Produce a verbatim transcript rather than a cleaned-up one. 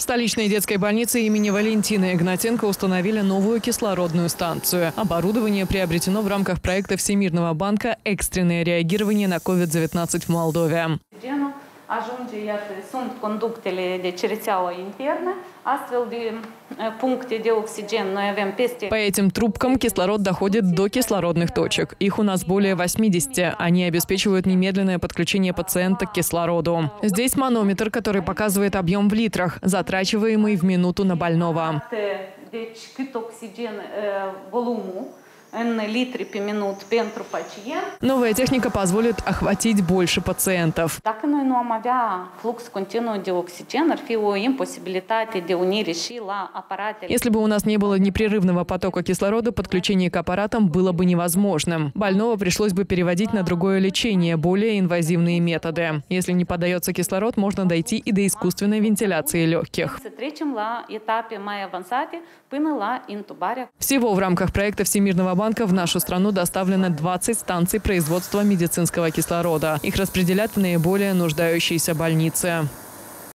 В столичной детской больнице имени Валентины Игнатенко установили новую кислородную станцию. Оборудование приобретено в рамках проекта Всемирного банка «Экстренное реагирование на ковид девятнадцать в Молдове». Ajunge, iată, sunt conductele de rețeaua internă, astfel de puncte de oxigen noi avem peste. По этим трубкам кислород доходит до кислородных точек. Их у нас более восьмидесяти. Они обеспечивают немедленное подключение пациента к кислороду. Здесь манометр, который показывает объем в литрах, затрачиваемый в минуту на больного. Новая техника позволит охватить больше пациентов. Если бы у нас не было непрерывного потока кислорода, подключение к аппаратам было бы невозможным. Больного пришлось бы переводить на другое лечение, более инвазивные методы. Если не подается кислород, можно дойти и до искусственной вентиляции легких. Всего в рамках проекта Всемирного банка в нашу страну доставлено двадцать станций производства медицинского кислорода. Их распределят в наиболее нуждающиеся больницы.